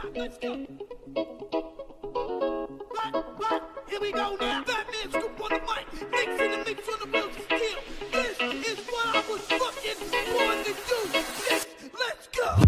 top, let's go. Right, here we go now. Batman scoop on the mic, mix in the mix on the wheels of steel. This is what I was fucking born to do. Yes, let's go.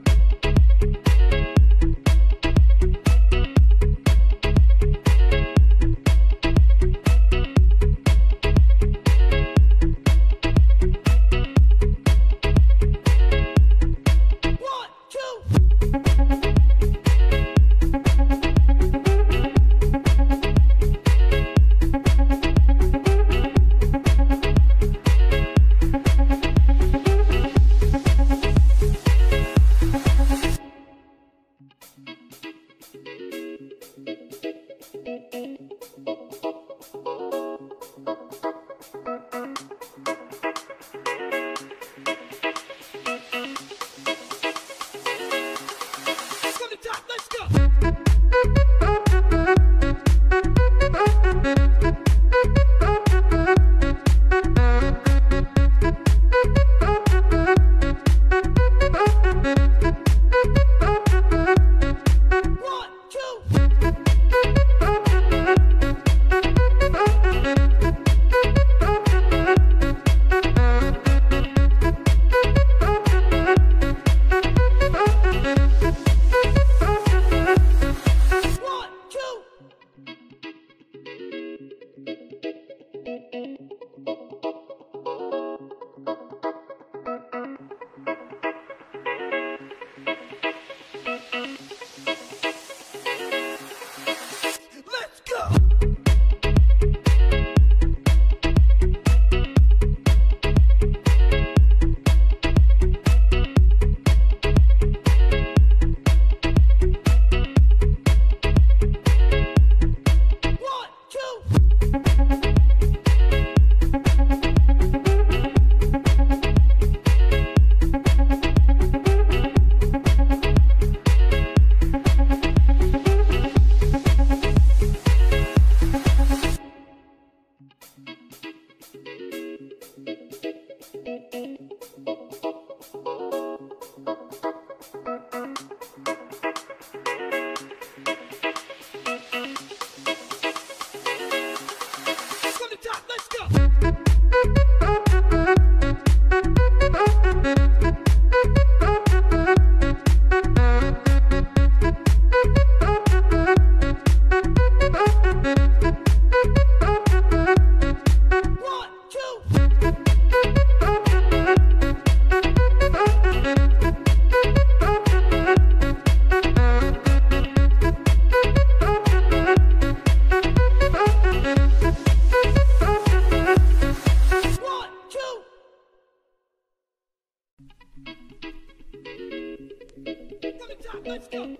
Let's go.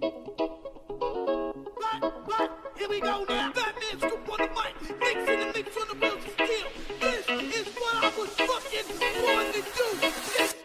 Right, here we go now. Batman scoop on the mic, mix in the mix on the wheels of steel. This is what I was fucking born to do. Yes.